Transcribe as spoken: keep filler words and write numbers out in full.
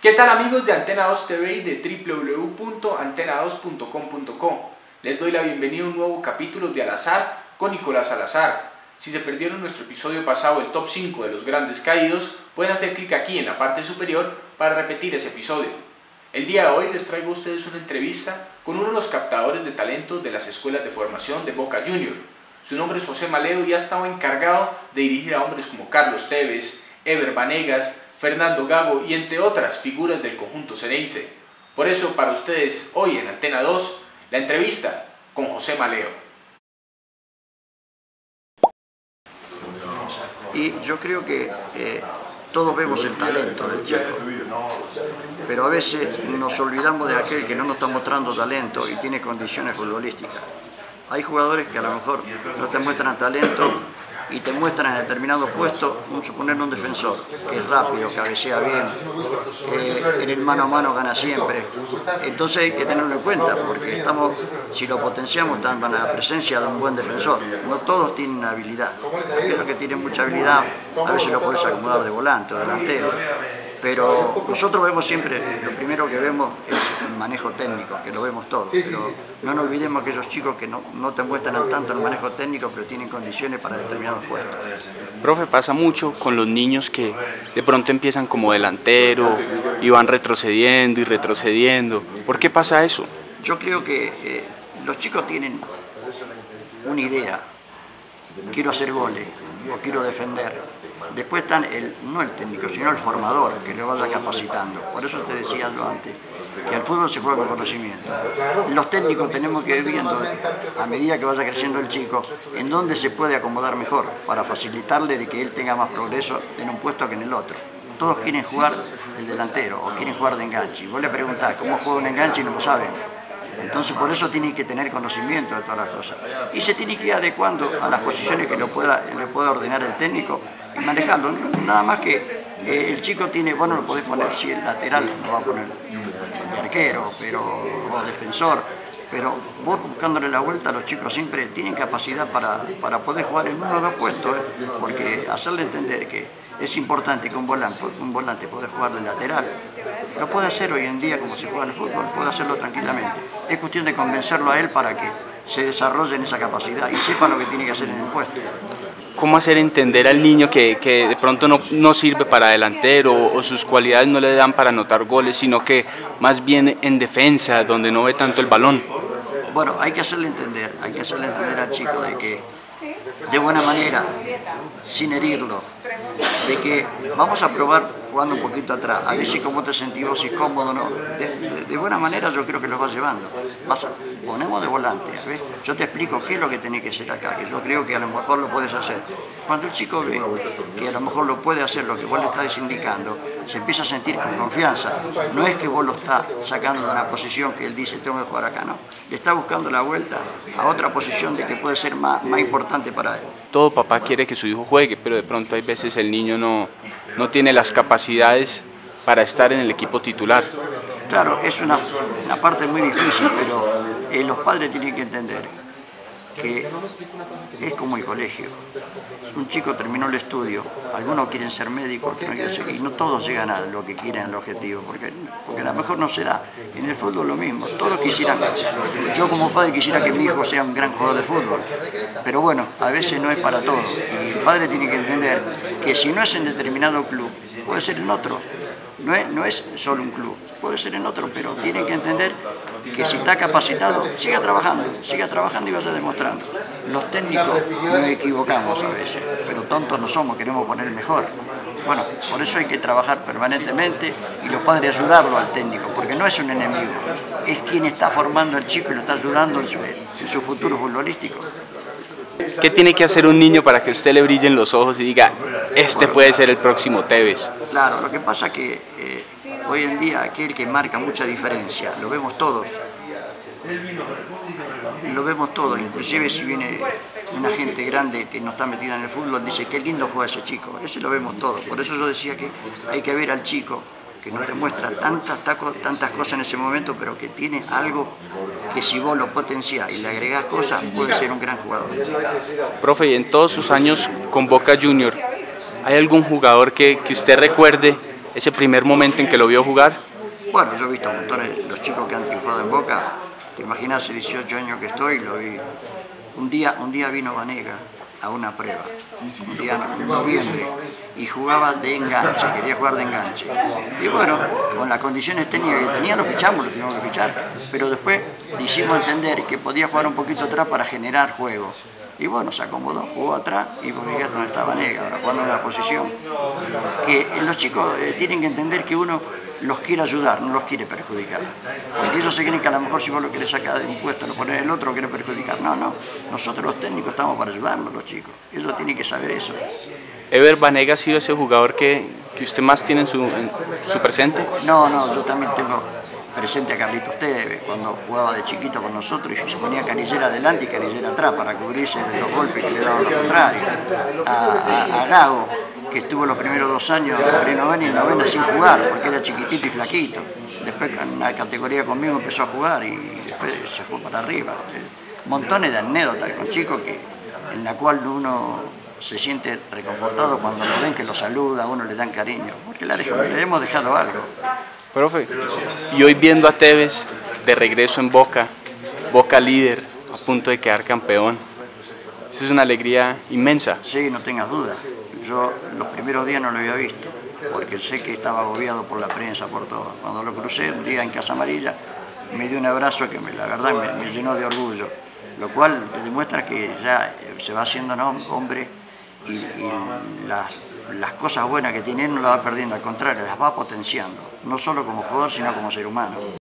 ¿Qué tal amigos de Antena dos T V y de w w w punto antena dos punto com punto co? Les doy la bienvenida a un nuevo capítulo de Al Azar con Nicolás Salazar. Si se perdieron nuestro episodio pasado, el top cinco de los grandes caídos, pueden hacer clic aquí en la parte superior para repetir ese episodio. El día de hoy les traigo a ustedes una entrevista con uno de los captadores de talento de las escuelas de formación de Boca Juniors. Su nombre es José Maleo y ha estado encargado de dirigir a hombres como Carlos Tevez, Ever Vanegas, Fernando Gago y entre otras figuras del conjunto ceneice. Por eso, para ustedes, hoy en Antena dos, la entrevista con José Maleo. Y yo creo que eh, todos vemos el talento del chico, pero a veces nos olvidamos de aquel que no nos está mostrando talento y tiene condiciones futbolísticas. Hay jugadores que a lo mejor no te muestran talento y te muestran en determinado puesto, vamos a suponer un defensor, que es rápido, cabecea bien, eh, en el mano a mano gana siempre. Entonces hay que tenerlo en cuenta, porque estamos, si lo potenciamos, estamos en la presencia de un buen defensor. No todos tienen habilidad. Aquellos que tienen mucha habilidad, a veces lo puedes acomodar de volante o delantero. Pero nosotros vemos siempre, lo primero que vemos es el manejo técnico, que lo vemos todos. Pero no nos olvidemos que esos chicos que no, no te muestran tanto el manejo técnico, pero tienen condiciones para determinados puestos. Profe, pasa mucho con los niños que de pronto empiezan como delantero y van retrocediendo y retrocediendo. ¿Por qué pasa eso? Yo creo que eh, los chicos tienen una idea. Quiero hacer goles o quiero defender. Después están, el, no el técnico, sino el formador, que lo vaya capacitando. Por eso te decía yo antes, que el fútbol se juega con conocimiento. Los técnicos tenemos que ir viendo, a medida que vaya creciendo el chico, en dónde se puede acomodar mejor, para facilitarle de que él tenga más progreso en un puesto que en el otro. Todos quieren jugar de delantero o quieren jugar de enganche. Vos le preguntás cómo juega un enganche y no lo saben. Entonces por eso tiene que tener conocimiento de todas las cosas. Y se tiene que ir adecuando a las posiciones que lo pueda, le pueda ordenar el técnico y manejarlo. Nada más que eh, el chico tiene, vos no lo podés poner, si el lateral lo va a poner de arquero pero, o defensor, pero vos buscándole la vuelta a los chicos siempre tienen capacidad para, para poder jugar en uno o dos puestos, ¿eh? Porque hacerle entender que es importante que un volante, un volante pueda jugar de lateral, lo puede hacer hoy en día como se juega en el fútbol, puede hacerlo tranquilamente. Es cuestión de convencerlo a él para que se desarrolle en esa capacidad y sepa lo que tiene que hacer en el puesto. ¿Cómo hacer entender al niño que, que de pronto no, no sirve para delantero o, o sus cualidades no le dan para anotar goles, sino que más bien en defensa, donde no ve tanto el balón? Bueno, hay que hacerle entender, hay que hacerle entender al chico de que de buena manera, sin herirlo, de que vamos a probar jugando un poquito atrás, a ver si cómo te sentís vos, si cómodo o no. De, de, de buena manera yo creo que los vas llevando. Vas a, ponemos de volante, ¿ves? Yo te explico qué es lo que tenés que hacer acá, que yo creo que a lo mejor lo puedes hacer. Cuando el chico ve que a lo mejor lo puede hacer lo que vos le estás indicando, se empieza a sentir con confianza. No es que vos lo estás sacando de una posición que él dice tengo que jugar acá, no. Le está buscando la vuelta a otra posición de que puede ser más, más importante para él. Todo papá quiere que su hijo juegue, pero de pronto hay veces el niño no, no tiene las capacidades para estar en el equipo titular. Claro, es una, una parte muy difícil, pero eh, los padres tienen que entender que es como el colegio. Un chico terminó el estudio, algunos quieren ser médicos, otros quieren ser, y no todos llegan a lo que quieren, al objetivo, porque, porque a lo mejor no se da. En el fútbol lo mismo, todos quisieran, yo como padre quisiera que mi hijo sea un gran jugador de fútbol, pero bueno, a veces no es para todos. Y el padre tiene que entender que si no es en determinado club, puede ser en otro. No es, no es solo un club, puede ser en otro, pero tienen que entender que si está capacitado, siga trabajando, siga trabajando y vaya demostrando. Los técnicos nos equivocamos a veces, pero tontos no somos, queremos poner mejor. Bueno, por eso hay que trabajar permanentemente y los padres ayudarlo al técnico, porque no es un enemigo, es quien está formando al chico y lo está ayudando en su, en su futuro futbolístico. ¿Qué tiene que hacer un niño para que usted le brillen los ojos y diga, este puede ser el próximo Tevez? Claro, lo que pasa es que eh, hoy en día aquel que marca mucha diferencia, lo vemos todos, lo vemos todos, inclusive si viene una gente grande que no está metida en el fútbol, dice, qué lindo juega ese chico, ese lo vemos todos. Por eso yo decía que hay que ver al chico, que no te muestra tantas, tantas cosas en ese momento, pero que tiene algo que si vos lo potenciás y le agregás cosas, puede ser un gran jugador. Profe, y en todos sus años con Boca Juniors, ¿hay algún jugador que, que usted recuerde ese primer momento en que lo vio jugar? Bueno, yo he visto montones de los chicos que han triunfado en Boca. Te imaginas, hace dieciocho años que estoy, lo vi. Un día, un día vino Vanega a una prueba, un día en noviembre, y jugaba de enganche, quería jugar de enganche. Y bueno, con las condiciones técnicas que tenía, lo fichamos, lo teníamos que fichar, pero después le hicimos entender que podía jugar un poquito atrás para generar juego. Y bueno, se acomodó, jugó atrás y pues fíjate dónde está Vanega, ahora jugando en una posición que los chicos eh, tienen que entender que uno los quiere ayudar, no los quiere perjudicar. Porque ellos se creen que a lo mejor si vos lo querés sacar de un puesto, lo pones en el otro, lo quiere perjudicar. No, no, nosotros los técnicos estamos para ayudarlos, los chicos. Ellos tienen que saber eso. ¿Ever Banega ha sido ese jugador que, que usted más tiene en su, en su presente? No, no, yo también tengo presente a Carlitos Tevez, cuando jugaba de chiquito con nosotros y se ponía Canillera adelante y Canillera atrás para cubrirse de los golpes que le daban los contrarios. A, a, a Gago, que estuvo los primeros dos años en prenovena y novena sin jugar, porque era chiquitito y flaquito. Después en la categoría conmigo empezó a jugar y después se fue para arriba. Montones de anécdotas con chicos que, en la cual uno se siente reconfortado cuando lo ven, que lo saluda, a uno le dan cariño, porque le, le hemos dejado algo. Profe, y hoy viendo a Tevez de regreso en Boca, Boca líder, a punto de quedar campeón, eso es una alegría inmensa. Sí, no tengas dudas. Yo los primeros días no lo había visto, porque sé que estaba agobiado por la prensa, por todo. Cuando lo crucé un día en Casa Amarilla, me dio un abrazo que me, la verdad me, me llenó de orgullo, lo cual te demuestra que ya se va haciendo hombre y, y las, las cosas buenas que tiene él no las va perdiendo, al contrario, las va potenciando, no solo como jugador, sino como ser humano.